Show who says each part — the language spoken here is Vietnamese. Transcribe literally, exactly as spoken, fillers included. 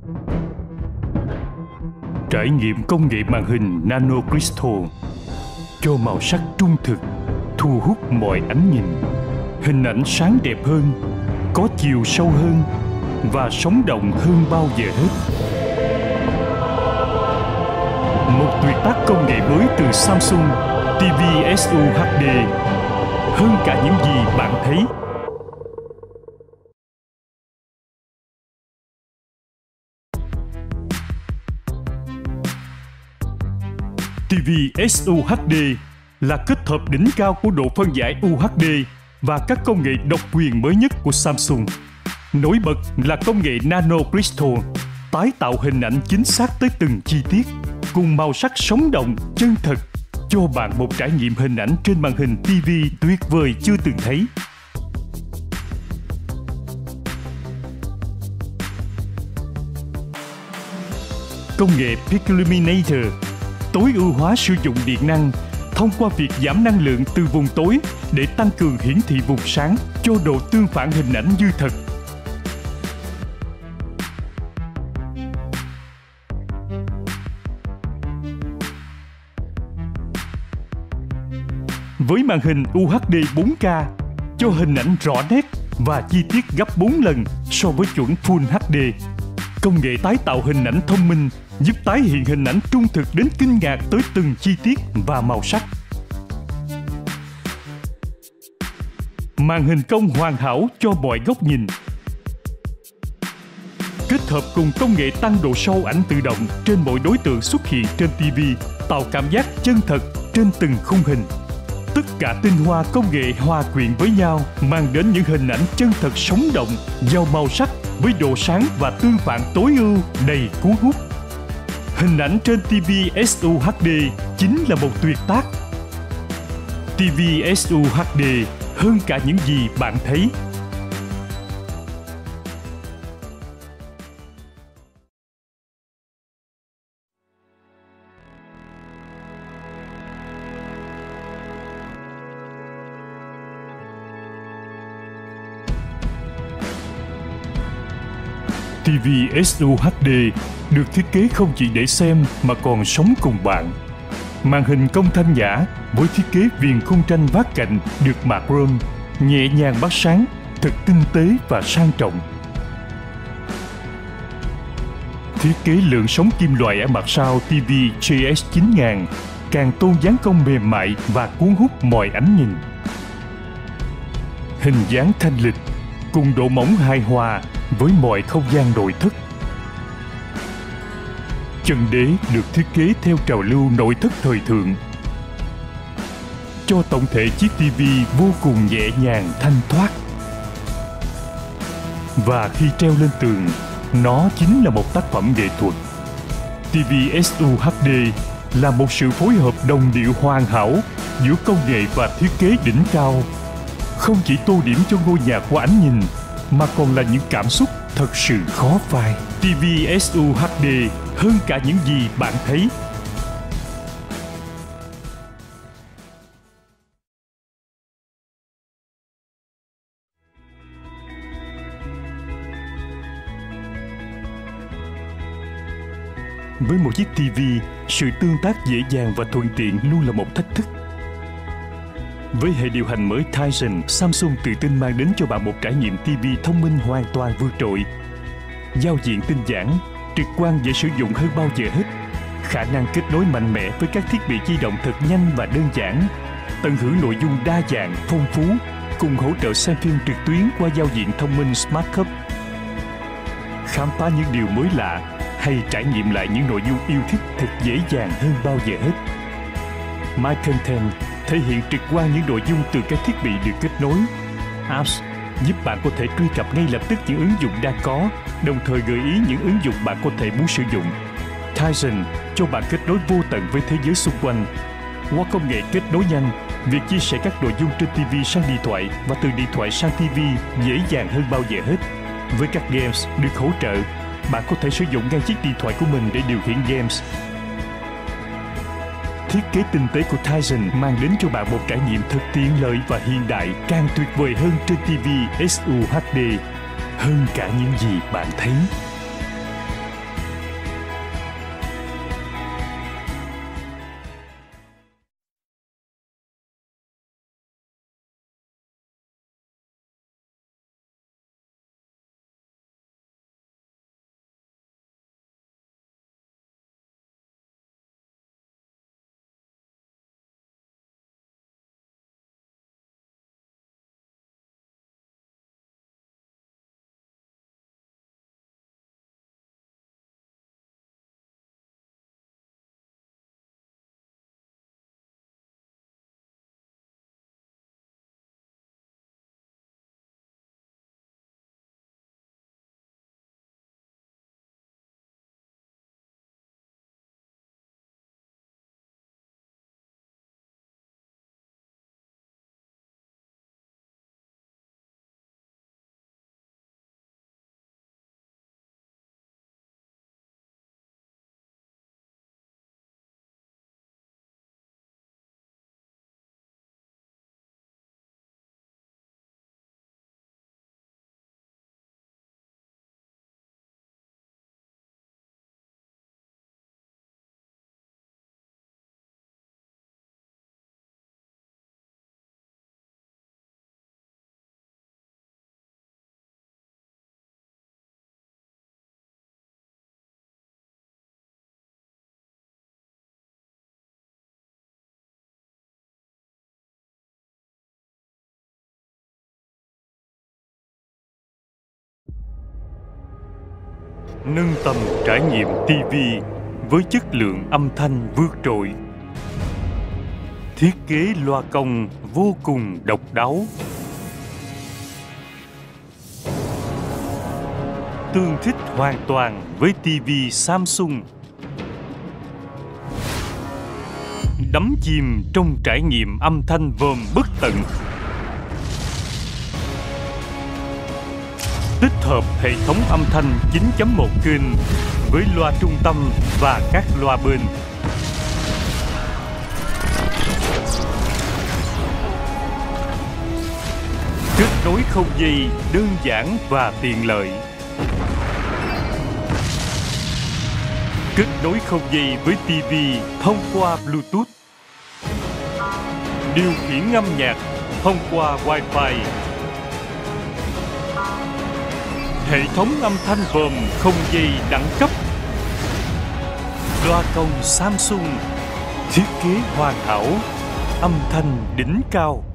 Speaker 1: Trải nghiệm công nghệ màn hình Nano Crystal cho màu sắc trung thực, thu hút mọi ánh nhìn, hình ảnh sáng đẹp hơn, có chiều sâu hơn và sống động hơn bao giờ hết. Một tuyệt tác công nghệ mới từ Samsung ti vi ét u hát đê, hơn cả những gì bạn thấy. ti vi ét u hát đê là kết hợp đỉnh cao của độ phân giải u hát đê và các công nghệ độc quyền mới nhất của Samsung. Nổi bật là công nghệ Nano Crystal, tái tạo hình ảnh chính xác tới từng chi tiết, cùng màu sắc sống động, chân thật, cho bạn một trải nghiệm hình ảnh trên màn hình ti vi tuyệt vời chưa từng thấy. Công nghệ Peak Illuminator tối ưu hóa sử dụng điện năng thông qua việc giảm năng lượng từ vùng tối để tăng cường hiển thị vùng sáng cho độ tương phản hình ảnh như thật. Với màn hình u hát đê bốn K cho hình ảnh rõ nét và chi tiết gấp bốn lần so với chuẩn Full hát đê. Công nghệ tái tạo hình ảnh thông minh giúp tái hiện hình ảnh trung thực đến kinh ngạc tới từng chi tiết và màu sắc. Màn hình cong hoàn hảo cho mọi góc nhìn. Kết hợp cùng công nghệ tăng độ sâu ảnh tự động trên mỗi đối tượng xuất hiện trên ti vi, tạo cảm giác chân thật trên từng khung hình. Tất cả tinh hoa công nghệ hòa quyện với nhau mang đến những hình ảnh chân thật sống động, giàu màu sắc với độ sáng và tương phản tối ưu đầy cuốn hút. Hình ảnh trên ti vi ét u hát đê chính là một tuyệt tác. ti vi ét u hát đê hơn cả những gì bạn thấy. ti vi ét u hát đê được thiết kế không chỉ để xem mà còn sống cùng bạn. Màn hình cong thanh nhã với thiết kế viền khung tranh vát cạnh được mạ chrome, nhẹ nhàng bắt sáng, thật tinh tế và sang trọng. Thiết kế lượng sống kim loại ở mặt sau ti vi gi ét chín nghìn càng tôn dáng cong mềm mại và cuốn hút mọi ánh nhìn. Hình dáng thanh lịch cùng độ mỏng hài hòa với mọi không gian nội thất. Chân đế được thiết kế theo trào lưu nội thất thời thượng, cho tổng thể chiếc ti vi vô cùng nhẹ nhàng thanh thoát. Và khi treo lên tường, nó chính là một tác phẩm nghệ thuật. ti vi ét u hát đê là một sự phối hợp đồng điệu hoàn hảo giữa công nghệ và thiết kế đỉnh cao. Không chỉ tô điểm cho ngôi nhà qua ánh nhìn, mà còn là những cảm xúc thật sự khó phai. ti vi ét u hát đê hơn cả những gì bạn thấy. Với một chiếc ti vi, sự tương tác dễ dàng và thuận tiện luôn là một thách thức. Với hệ điều hành mới Tizen, Samsung tự tin mang đến cho bạn một trải nghiệm ti vi thông minh hoàn toàn vượt trội. Giao diện tinh giản, trực quan dễ sử dụng hơn bao giờ hết. Khả năng kết nối mạnh mẽ với các thiết bị di động thật nhanh và đơn giản. Tận hưởng nội dung đa dạng, phong phú, cùng hỗ trợ xem phim trực tuyến qua giao diện thông minh Smart Hub. Khám phá những điều mới lạ hay trải nghiệm lại những nội dung yêu thích thật dễ dàng hơn bao giờ hết. My Content thể hiện trực quan những nội dung từ các thiết bị được kết nối. Apps giúp bạn có thể truy cập ngay lập tức những ứng dụng đang có, đồng thời gợi ý những ứng dụng bạn có thể muốn sử dụng. Tizen cho bạn kết nối vô tận với thế giới xung quanh. Qua công nghệ kết nối nhanh, việc chia sẻ các nội dung trên ti vi sang điện thoại và từ điện thoại sang ti vi dễ dàng hơn bao giờ hết. Với các games được hỗ trợ, bạn có thể sử dụng ngay chiếc điện thoại của mình để điều khiển games. Thiết kế tinh tế của Tizen mang đến cho bạn một trải nghiệm thật tiện lợi và hiện đại, càng tuyệt vời hơn trên ti vi ét u hát đê, hơn cả những gì bạn thấy. nâng tầm trải nghiệm ti vi với chất lượng âm thanh vượt trội. Thiết kế loa cong vô cùng độc đáo. Tương thích hoàn toàn với ti vi Samsung. Đắm chìm trong trải nghiệm âm thanh vòm bất tận. Tích hợp hệ thống âm thanh chín chấm một kênh với loa trung tâm và các loa bên. Kết nối không dây đơn giản và tiện lợi. Kết nối không dây với ti vi thông qua Bluetooth. Điều khiển âm nhạc thông qua Wi-Fi. Hệ thống âm thanh vòm không dây đẳng cấp. Loa cong Samsung, thiết kế hoàn hảo, âm thanh đỉnh cao.